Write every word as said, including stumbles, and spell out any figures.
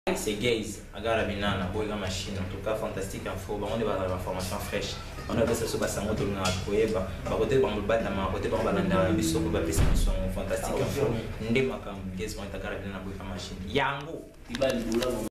C'est gays, agarra binana, boiga machine, en tout cas fantastique info, on est dans l'information fraîche. On a fait ça sur Bassango, tout le monde a trouvé, par côté par le bas de ma côté par balanda, biso ko ba pesa son fantastique info. Ndé makam gays on est agarra binana boiga machine. Yango,